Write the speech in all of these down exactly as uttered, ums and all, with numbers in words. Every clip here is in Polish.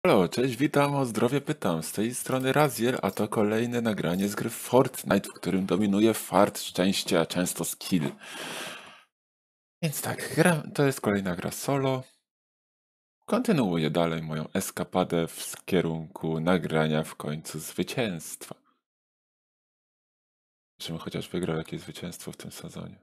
Halo, cześć, witam, o zdrowie pytam. Z tej strony Raziel, a to kolejne nagranie z gry Fortnite, w którym dominuje fart, szczęście, a często skill. Więc tak, gra, to jest kolejna gra solo. Kontynuuję dalej moją eskapadę w kierunku nagrania w końcu zwycięstwa. Żebym chociaż wygrał jakieś zwycięstwo w tym sezonie.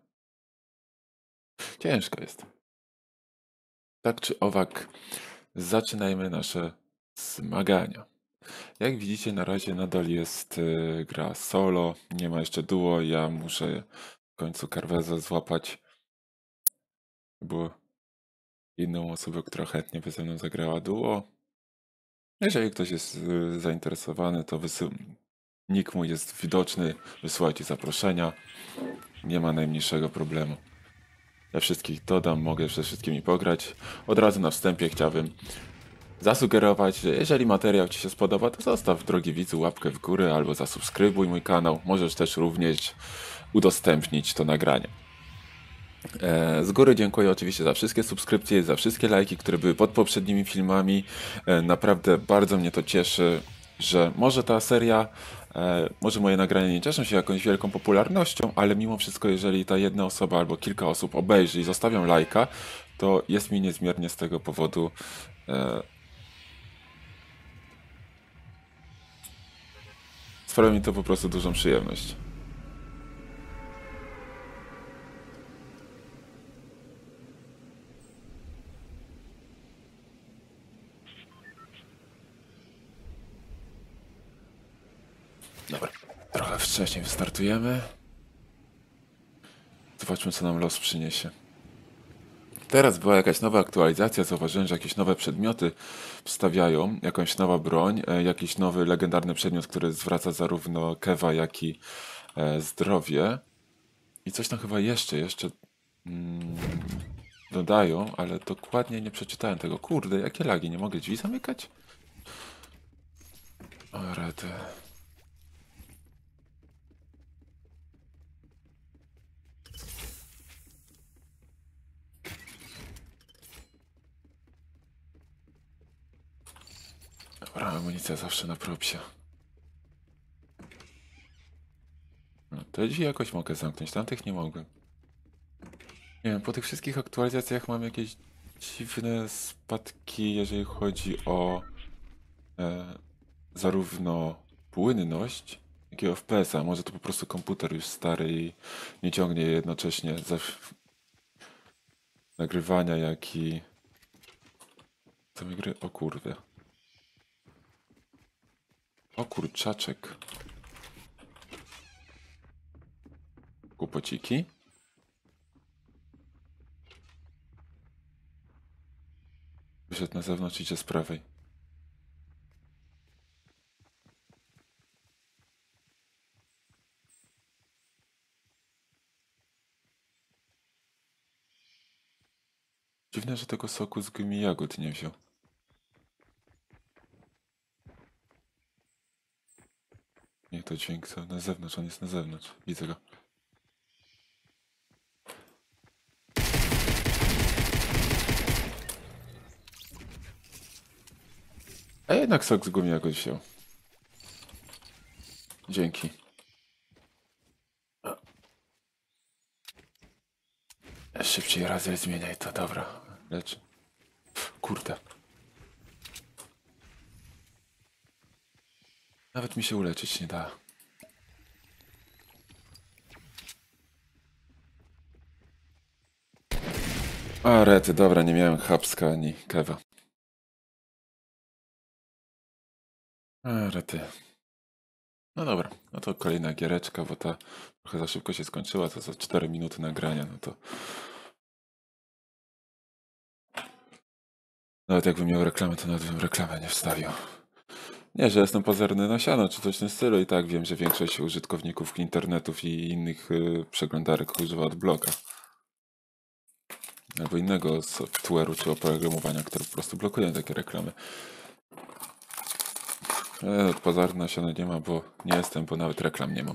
Ciężko jest. Tak czy owak, zaczynajmy nasze zmagania. Jak widzicie, na razie nadal jest y, gra solo, nie ma jeszcze duo. Ja muszę w końcu Carvezę złapać, bo inną osobę, która chętnie by ze mną zagrała duo. Jeżeli ktoś jest y, zainteresowany, to wysy... nick mój jest widoczny, wysyłajcie zaproszenia. Nie ma najmniejszego problemu. Ja wszystkich dodam, mogę ze wszystkimi pograć. Od razu na wstępie chciałbym zasugerować, że jeżeli materiał Ci się spodoba, to zostaw, drogi widzu, łapkę w górę albo zasubskrybuj mój kanał. Możesz też również udostępnić to nagranie. E, z góry dziękuję oczywiście za wszystkie subskrypcje, za wszystkie lajki, które były pod poprzednimi filmami. E, naprawdę bardzo mnie to cieszy, że może ta seria, e, może moje nagrania nie cieszą się jakąś wielką popularnością, ale mimo wszystko, jeżeli ta jedna osoba albo kilka osób obejrzy i zostawią lajka, to jest mi niezmiernie z tego powodu e, sprawia mi to po prostu dużą przyjemność. Dobra, trochę wcześniej wystartujemy. Zobaczmy, co nam los przyniesie. Teraz była jakaś nowa aktualizacja, zauważyłem, że jakieś nowe przedmioty wstawiają, jakąś nowa broń, e, jakiś nowy legendarny przedmiot, który zwraca zarówno kewa, jak i e, zdrowie. I coś tam chyba jeszcze, jeszcze mm, dodają, ale dokładnie nie przeczytałem tego. Kurde, jakie lagi, nie mogę drzwi zamykać? O, rety. Dobra, amunicja zawsze na propsie. No, te drzwi jakoś mogę zamknąć, tamtych nie mogłem. Nie wiem, po tych wszystkich aktualizacjach mam jakieś dziwne spadki, jeżeli chodzi o e, zarówno płynność, jak i F P S-a. Może to po prostu komputer już stary i nie ciągnie jednocześnie za nagrywania, jak i samej gry. O kurde. O kurczaczek. Kłopociki. Wyszedł na zewnątrz, idzie z prawej. Dziwne, że tego soku z gumi jagód nie wziął. Nie, to dźwięk co? Na zewnątrz, on jest na zewnątrz. Widzę go. A jednak sok z gumi jagód wziął. Dzięki. Szybciej razy zmieniaj to, dobra. Lecz. Kurde. Nawet mi się uleczyć nie da. A, rety, dobra, nie miałem chapska ani kewa. A, rety. No dobra, no to kolejna giereczka, bo ta trochę za szybko się skończyła, to za cztery minuty nagrania, no to... Nawet jakbym miał reklamę, to nawet bym reklamę nie wstawił. Nie, że jestem pazerny na siano, czy coś w tym stylu i tak wiem, że większość użytkowników internetów i innych y, przeglądarek używa adblocka. Albo innego software'u czy oprogramowania, które po prostu blokują takie reklamy. E, pazarny na siano nie ma, bo nie jestem, bo nawet reklam nie mam.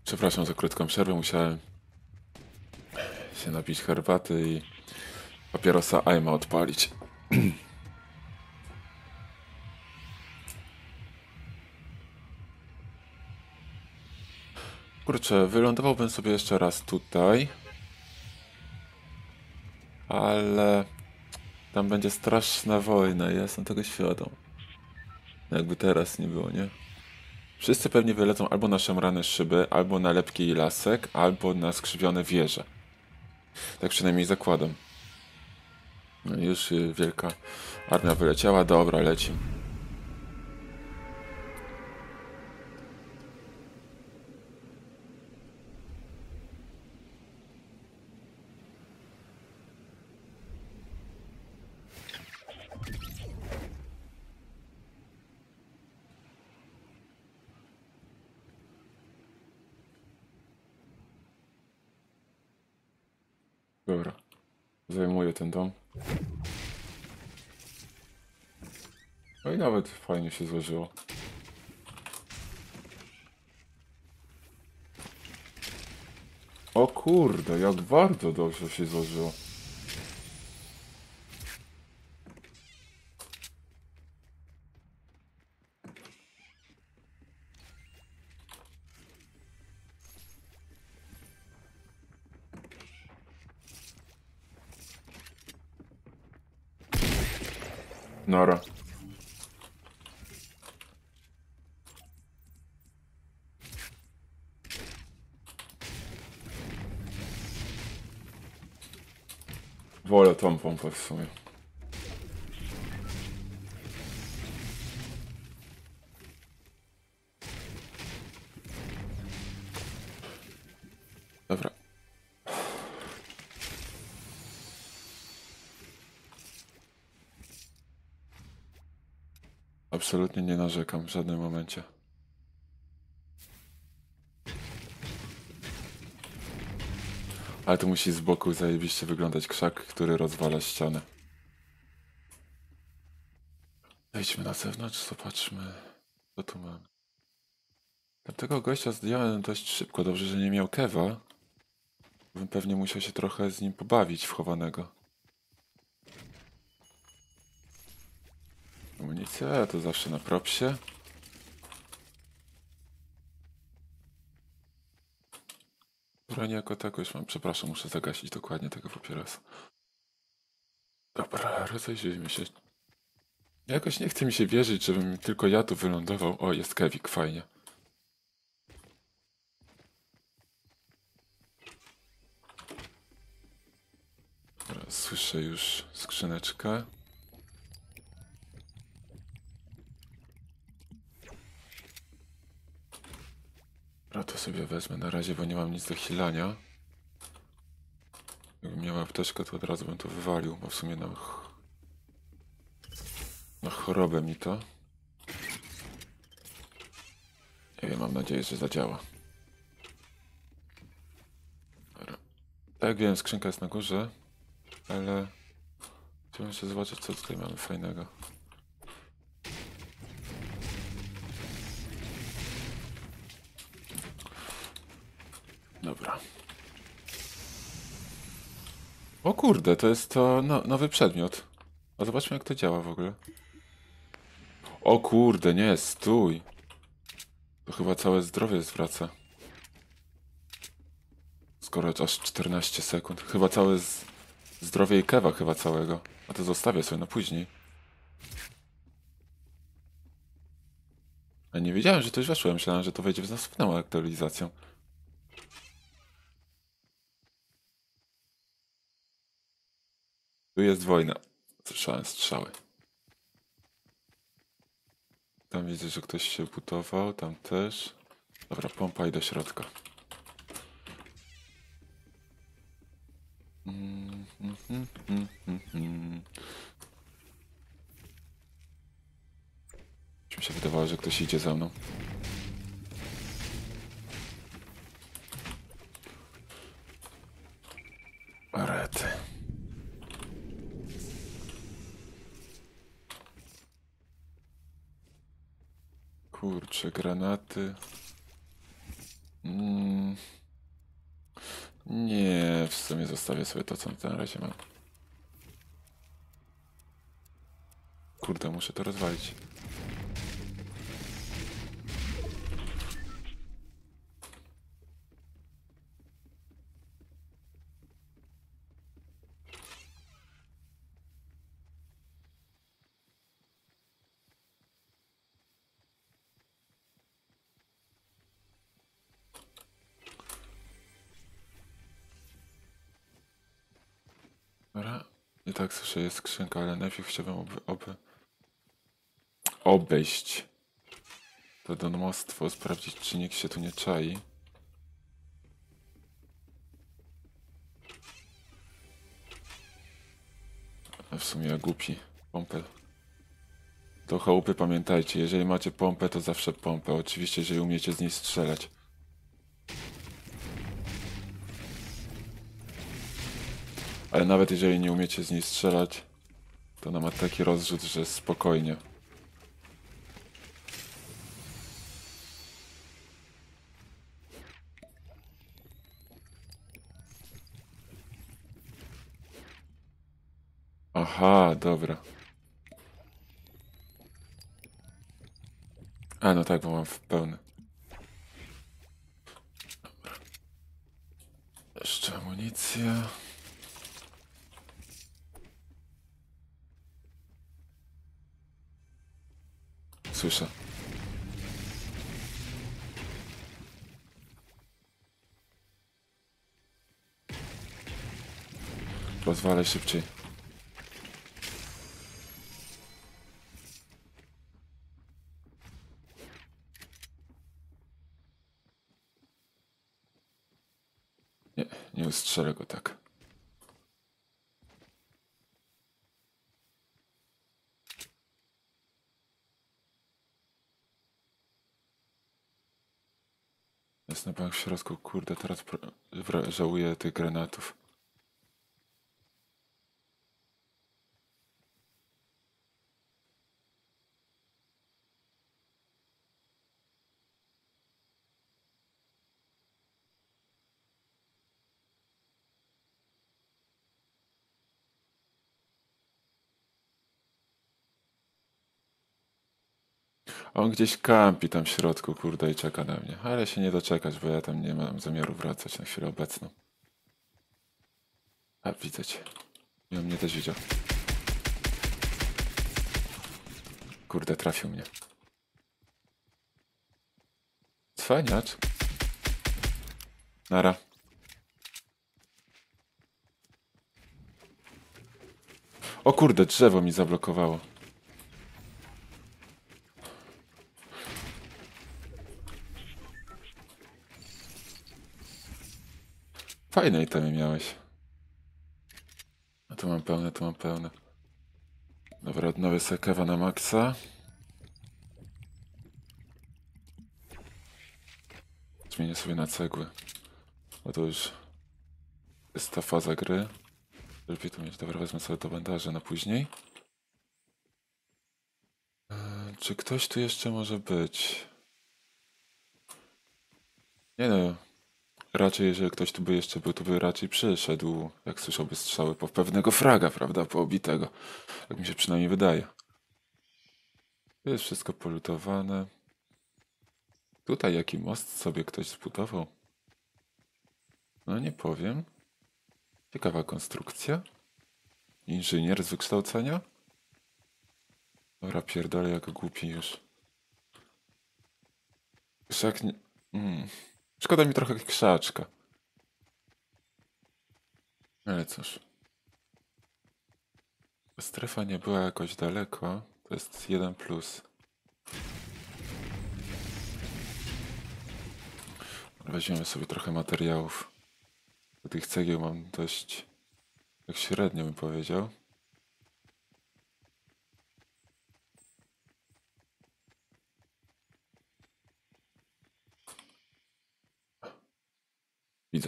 Przepraszam za krótką przerwę, musiałem się napić herbaty i papierosa Aima odpalić. Kurczę, wylądowałbym sobie jeszcze raz tutaj. Ale tam będzie straszna wojna, ja jestem tego świadom. Jakby teraz nie było, nie? Wszyscy pewnie wylecą albo na szemrane szyby, albo na lepki i lasek, albo na skrzywione wieże. Tak przynajmniej zakładam. No i już y, wielka armia wyleciała, dobra, leci. Dobra, zajmuję ten dom. No i nawet fajnie się złożyło. O kurde, jak bardzo dobrze się złożyło. Nara. Wolę tą pompę w sumie. Dobra. Absolutnie nie narzekam w żadnym momencie. Ale to musi z boku zajebiście wyglądać krzak, który rozwala ścianę. Wejdźmy na zewnątrz, zobaczmy, co tu mamy. Tamtego gościa zdjąłem dość szybko, dobrze, że nie miał kewa. Bym pewnie musiał się trochę z nim pobawić wchowanego. Amunicja, to zawsze na propsie. Broń jako tako już mam, przepraszam, muszę zagasić dokładnie tego papierosa. Dobra, rozejrzyjmy się. Jakoś nie chce mi się wierzyć, żebym tylko ja tu wylądował. O, jest kewik, fajnie. Dobra, słyszę już skrzyneczkę. Dobra, to sobie wezmę na razie, bo nie mam nic do hilania. Jakbym miał apteczkę, to od razu bym to wywalił, bo w sumie na, ch na chorobę mi to. Nie wiem, mam nadzieję, że zadziała. Dobra. Tak jak wiem, skrzynka jest na górze, ale chciałbym się zobaczyć, co tutaj mamy fajnego. Dobra. O kurde, to jest to no, nowy przedmiot. A zobaczmy, jak to działa w ogóle. O kurde, nie, stój. To chyba całe zdrowie zwraca. Skoro aż czternaście sekund. Chyba całe z... zdrowie i kewa chyba całego. A to zostawię sobie na później. Ja nie wiedziałem, że to już weszło. Myślałem, że to wejdzie z następną aktualizacją. Tu jest wojna. Słyszałem strzały. Tam widzę, że ktoś się budował. Tam też. Dobra, pompa i do środka. Mm, mm, mm, mm, mm, mm. Już mi się wydawało, że ktoś idzie za mną. Arety. Kurczę, granaty. Mm, nie, w sumie zostawię sobie to, co na razie mam. Kurde, muszę to rozwalić. Dobra. I tak słyszę, jest skrzynka, ale najpierw chciałbym oby, oby obejść to domostwo, sprawdzić, czy nikt się tu nie czai. A w sumie ja głupi. Pompę. Do chałupy pamiętajcie, jeżeli macie pompę, to zawsze pompę. Oczywiście, jeżeli umiecie z niej strzelać. Ale nawet jeżeli nie umiecie z niej strzelać, to ona ma taki rozrzut, że spokojnie. Aha, dobra. A, no tak, bo mam w pełny. Dobra. Jeszcze amunicja. Słyszę. Rozwalę szybciej. Nie, nie ustrzelę go tak. Jest na bank w środku, kurde, teraz żałuję tych granatów. A on gdzieś kampi tam w środku, kurde, i czeka na mnie. Ale się nie doczekać, bo ja tam nie mam zamiaru wracać na chwilę obecną. A, widzę cię. I on mnie też widział. Kurde, trafił mnie. Cwaniacz. Nara. O kurde, drzewo mi zablokowało. Fajne itemy miałeś. A tu mam pełne, tu mam pełne. Dobra, odnowię sobie kewa na maksa. Zmienię sobie na cegły. Bo to już jest ta faza gry. Lepiej tu mieć. Dobra, wezmę sobie to bandaże na później. Eee, czy ktoś tu jeszcze może być? Nie no. Raczej, jeżeli ktoś tu by jeszcze był, to by raczej przyszedł, jak słyszałby strzały po pewnego fraga, prawda? Po obitego. Tak mi się przynajmniej wydaje. Tu jest wszystko polutowane. Tutaj jaki most sobie ktoś zbudował? No nie powiem. Ciekawa konstrukcja. Inżynier z wykształcenia? Dobra, pierdolę jak głupi już. Krzak nie... Mm. Szkoda mi trochę krzaczka. Ale cóż. Strefa nie była jakoś daleko. To jest jeden plus. Weźmiemy sobie trochę materiałów. Do tych cegieł mam dość... tak średnio bym powiedział. Widzę.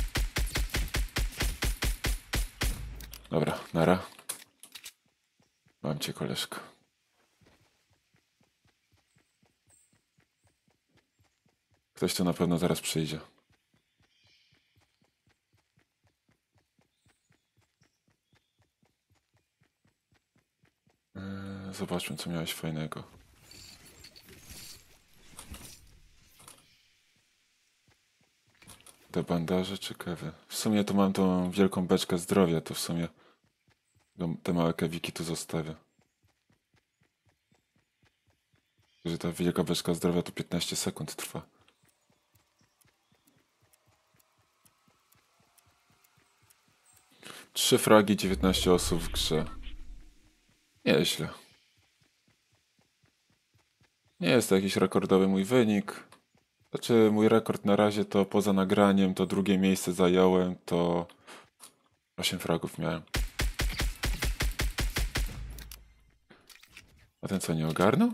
Dobra, nara. Mam cię, koleżko. Ktoś tu na pewno zaraz przyjdzie. Eee, zobaczmy, co miałeś fajnego. Do bandaży czy kewy? W sumie to mam tą wielką beczkę zdrowia, to w sumie te małe kewiki tu zostawię. Że ta wielka beczka zdrowia to piętnaście sekund trwa. Trzy fragi, dziewiętnaście osób w grze. Nieźle. Nie jest to jakiś rekordowy mój wynik. Znaczy mój rekord na razie to poza nagraniem to drugie miejsce zająłem, to osiem fragów miałem. A ten co, nie ogarnął?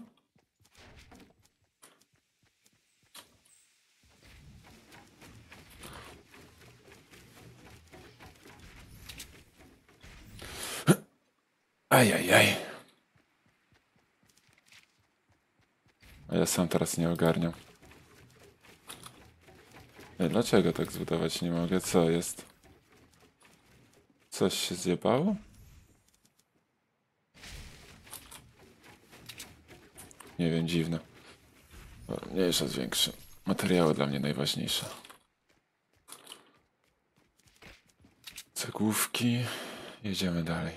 Ajajaj. A ja sam teraz nie ogarniam. Ej, dlaczego tak zbudować nie mogę? Co jest? Coś się zjebało? Nie wiem, dziwne. O, mniejsza z większym. Materiały dla mnie najważniejsze. Cegłówki. Jedziemy dalej.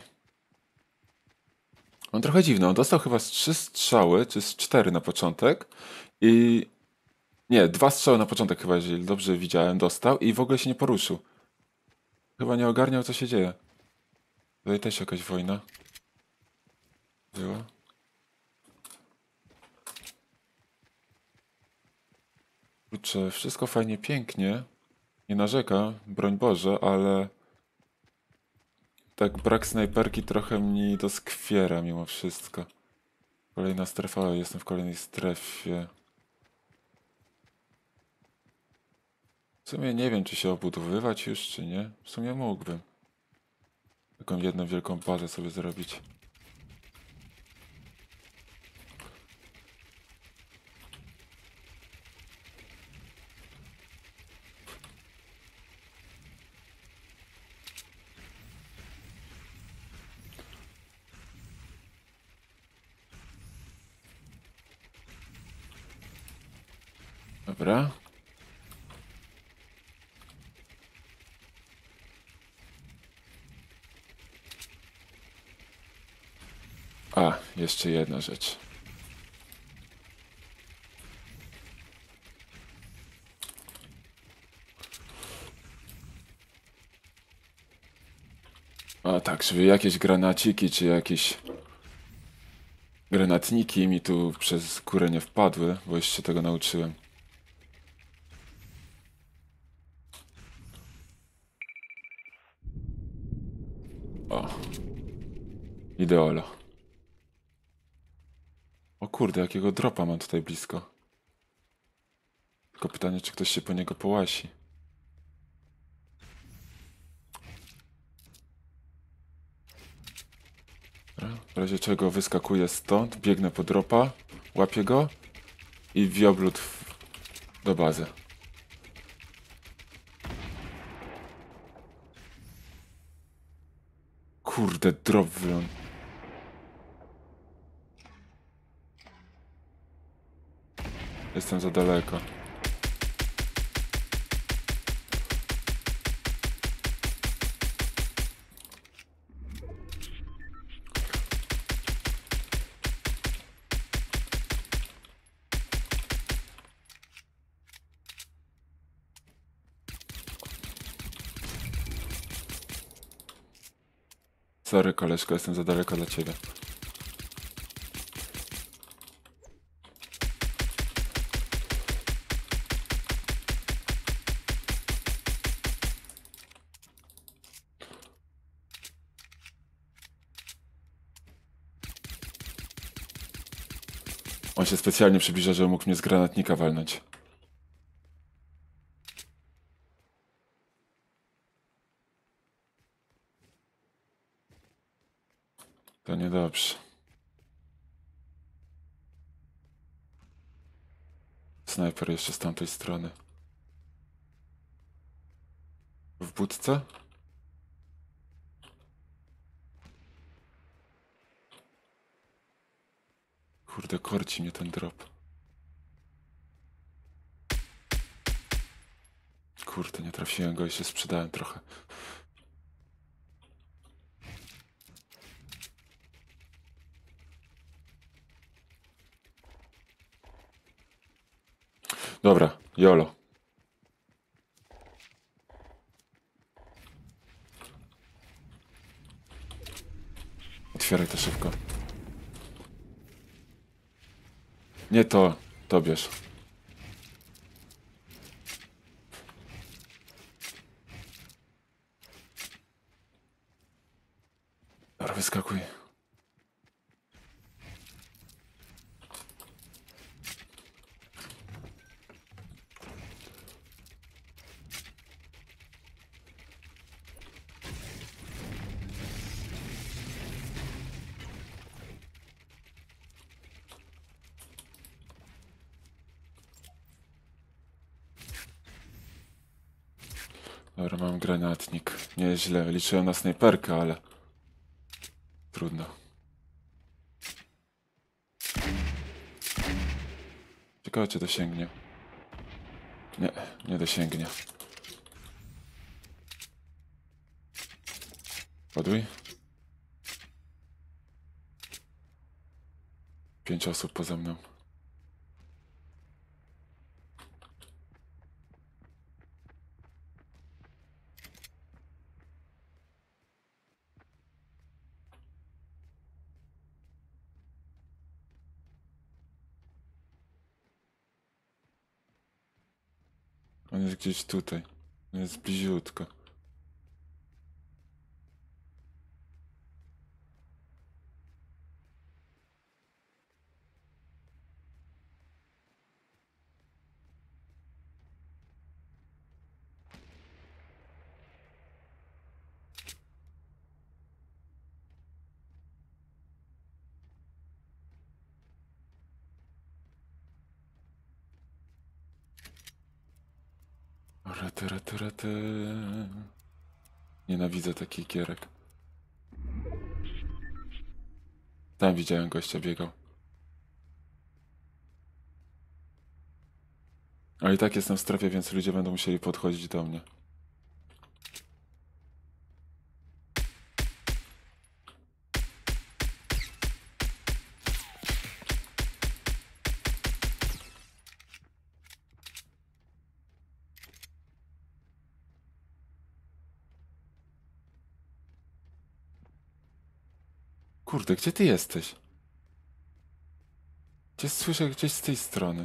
On trochę dziwny. On dostał chyba z trzy strzały, czy z cztery na początek. I... Nie, dwa strzały na początek chyba, jeżeli dobrze widziałem, dostał i w ogóle się nie poruszył. Chyba nie ogarniał, co się dzieje. Tutaj też jakaś wojna była. Kurczę, wszystko fajnie, pięknie. Nie narzeka, broń Boże, ale... Tak, brak snajperki trochę mi doskwiera mimo wszystko. Kolejna strefa, jestem w kolejnej strefie. W sumie nie wiem, czy się obudowywać już, czy nie. W sumie mógłbym. Taką jedną wielką bazę sobie zrobić. Dobra. A, jeszcze jedna rzecz. A tak, żeby jakieś granaciki, czy jakieś granatniki mi tu przez górę nie wpadły, bo już się tego nauczyłem. O. Ideolo. O kurde, jakiego dropa mam tutaj blisko. Tylko pytanie, czy ktoś się po niego połasi. W razie czego wyskakuję stąd, biegnę po dropa, łapię go i wioblut w... do bazy. Kurde, drop wyląd. Jestem za daleko. Sorry, koleżko, jestem za daleko dla ciebie. On się specjalnie przybliża, żeby mógł mnie z granatnika walnąć. To niedobrze. snajper jeszcze z tamtej strony. W budce? Kurde, korci mnie ten drop. Kurde, nie trafiłem go i się sprzedałem trochę. Dobra, jolo. Otwieraj to szybko. Nie to, to bierz. Dobra, wyskakuj. Dobra, mam granatnik. Nieźle, liczyłem na snajperkę, ale... Trudno. Ciekawe, czy dosięgnie. Nie, nie dosięgnie. Ładuj. Pięć osób poza mną. On jest gdzieś tutaj. On jest bliziutko. Rety, rety, rety. Nienawidzę takich gierek. Tam widziałem gościa, biegał. Ale i tak jestem w strefie, więc ludzie będą musieli podchodzić do mnie. Kurde, gdzie ty jesteś? Gdzieś słyszę gdzieś z tej strony.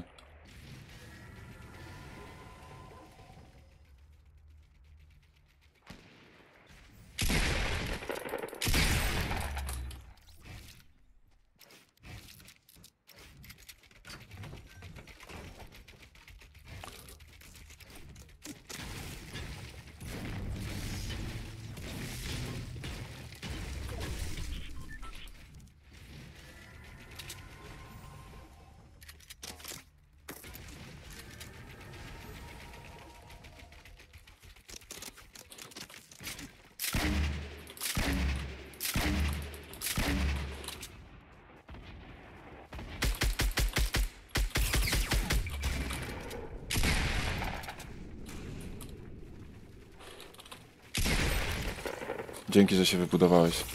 Dzięki, że się wybudowałeś.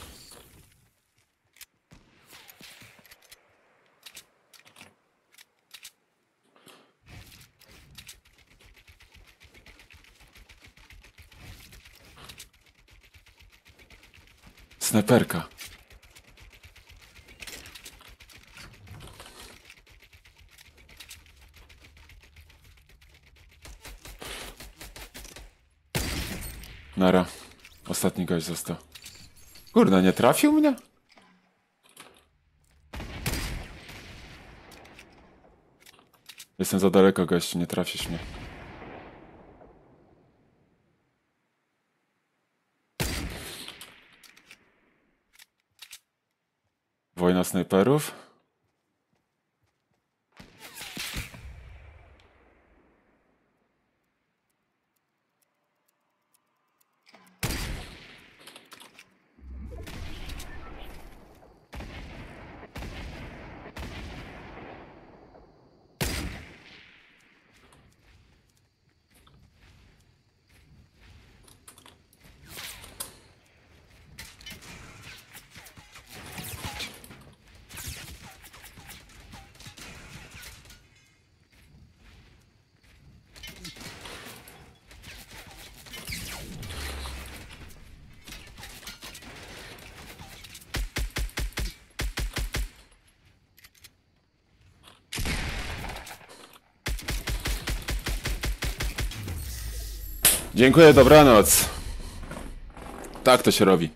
Snajperka. Nara. Ostatni gość został. Kurde, nie trafił mnie? Jestem za daleko, gościu, nie trafisz mnie. Wojna snajperów? Dziękuję, dobranoc. Tak to się robi.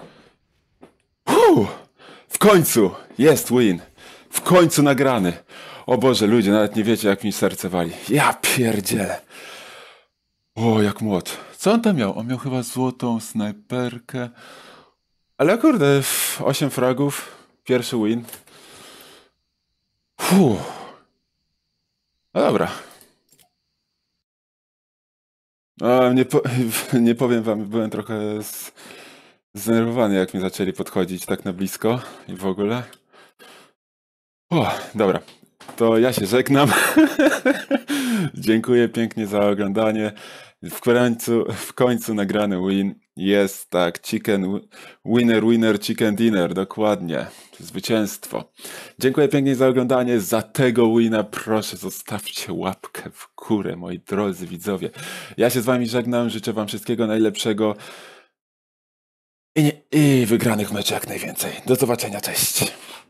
Uuu, w końcu jest win. W końcu nagrany. O Boże, ludzie, nawet nie wiecie, jak mi serce wali. Ja pierdzielę. O, jak młot. Co on tam miał? On miał chyba złotą snajperkę. Ale kurde, osiem fragów. Pierwszy win. Fuh. No dobra. A, nie, po, nie powiem wam, byłem trochę z, zdenerwowany, jak mi zaczęli podchodzić tak na blisko i w ogóle. O, dobra. To ja się żegnam. Dziękuję pięknie za oglądanie. W końcu, w końcu nagrany win. Jest tak, chicken winner, winner, chicken dinner, dokładnie. Zwycięstwo. Dziękuję pięknie za oglądanie. Za tego wina proszę zostawcie łapkę w górę, moi drodzy widzowie. Ja się z wami żegnam, życzę wam wszystkiego najlepszego i, nie, i wygranych meczy jak najwięcej. Do zobaczenia, cześć.